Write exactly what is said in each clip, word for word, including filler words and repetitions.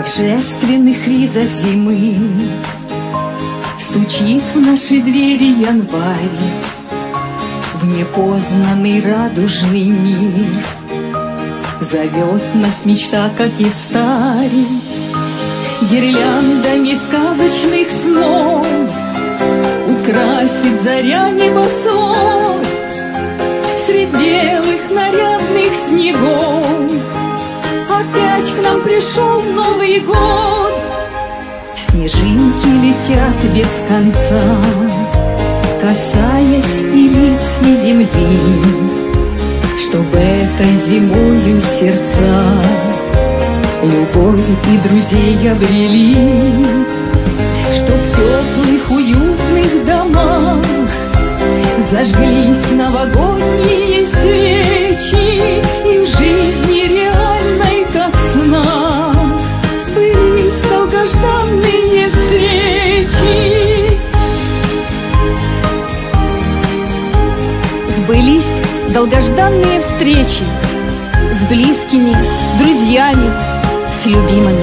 торжественных ризах зимы стучит в наши двери январь, в непознанный радужный мир. Зовет нас мечта, как и в старе, гирляндами сказочных снов украсит заря небосвод. Средь белых нарядных снегов опять к нам пришел Новый год. Снежинки летят без конца, касаясь и лиц, и земли, чтобы этой зимою сердца любовь и друзей обрели, чтоб в теплых уютных домах зажглись новогодние свечи, и в жизни реальной, как в снах, сбылись долгожданные встречи. Сбылись долгожданные встречи с близкими, друзьями, с любимыми.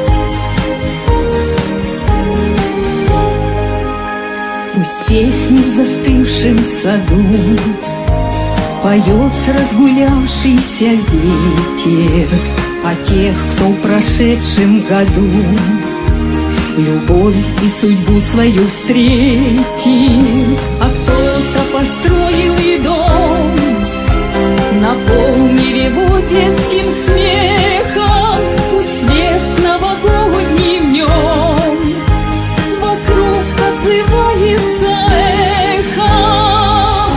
Пусть песни в застывшем саду споет разгулявшийся ветер о тех, кто в прошедшем году любовь и судьбу свою встретил. А кто-то построил и дом, наполнив его детским смехом. Пусть свет новогодний в нем вокруг отзывается эхом.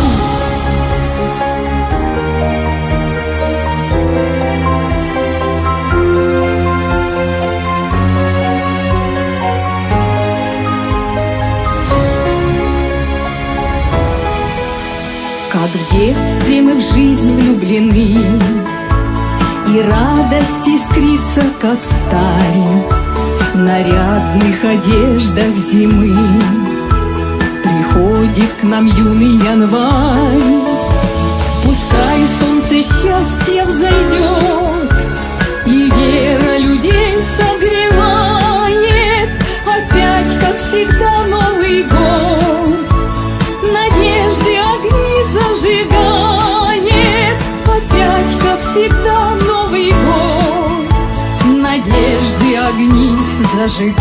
Как в детстве мы в жизнь влюблены, и радость искрится, как в старе нарядных одеждах зимы. Приходит к нам юный январь, пускай солнце счастья взойдет, и вера людей согревает. Опять, как всегда, Новый год надежды огни зажигает. Опять, как всегда, Новый год надежды огни зажигает.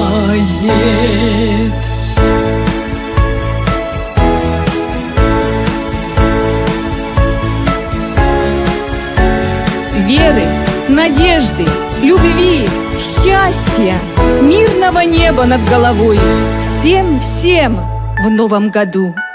Веры, надежды, любви, счастья, мирного неба над головой всем-всем в новом году.